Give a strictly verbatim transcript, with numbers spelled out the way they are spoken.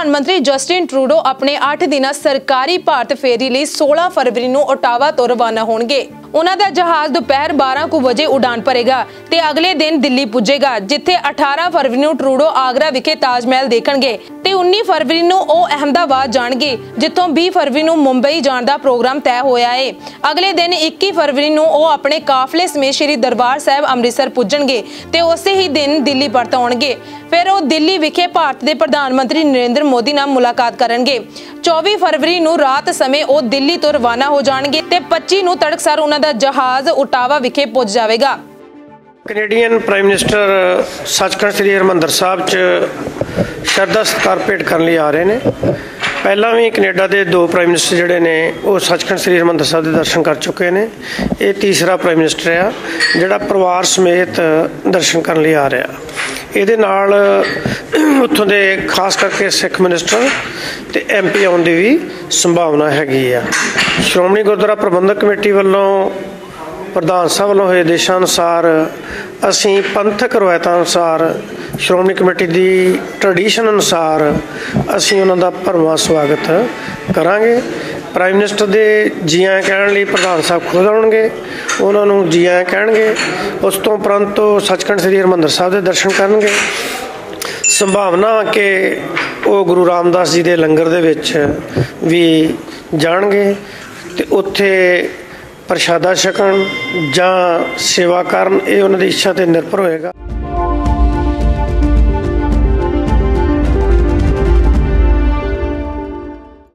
प्रधानमंत्री Justin Trudeau अपने आठ दिन सरकारी भारत फेरी लिए सोलह फरवरी को ओटावा तो रवाना होंगे। उन्हां दा जहाज दोपहर बारह को बजे उड़ान भरेगा ते अगले दिन दिल्ली पुजेगा, जिथे अठारह फरवरी को ट्रूडो आगरा विखे ताज महल देखणगे ते उन्नीस फरवरी को वह अहमदाबाद जाणगे, जिथों बीस फरवरी को मुंबई जाण दा प्रोग्राम तय होया है। अगले दिन इक्कीस फरवरी को वह अपने काफले समेत श्री दरबार साहिब अमृतसर पुजणगे ते उसे ही दिन दिल्ली परत आउणगे। फिर वह दिल्ली विखे भारत के प्रधानमंत्री नरेंद्र मोदी नाल मुलाकात करनगे। चौबीस फरवरी को रात समय वह दिल्ली तो रवाना हो जाएंगे ते पच्चीस को तड़कसार उन्हां दा जहाज ओटावा विखे पुज जाएगा। Canadian prime minister Sachkhand Shri Harmandir Sahib च श्रद्धा सत्कार भेंट करने लिए आ रहे हैं। पहला भी कनेडा के दो प्राइम मिनिस्टर जोड़े ने वो सचखंड श्री हरिमंदर साहब के दर्शन कर चुके हैं। ये तीसरा प्राइम मिनिस्टर है जोड़ा परिवार समेत दर्शन करने लिए आ रहा। ये नाल उत्थों के खास करके सिख मिनिस्टर ते एम पी आने की भी संभावना हैगी है। श्रोमणी गुरुद्वारा प्रबंधक कमेटी वालों प्रधान साहब वालों होए आदेशों अनुसार असी पंथक रवायतां अनुसार श्रोमणी कमेटी की ट्रडिशन अनुसार असी उन्हों का भरवां स्वागत करांगे। प्राइम मिनिस्टर के जी आए कहण लई प्रधान साहब खुद आउणगे, उन्होंने जी आए कहणगे। उस तो उपरंत सचखंड श्री हरिमंदर साहब के दर्शन करनगे। संभावना कि वो गुरु रामदास जी के लंगर दे विच भी जाणगे ते उत्थे प्रशादा छकण जां सेवा करन, ये उन्हां दी इच्छा ते निर्भर होएगा।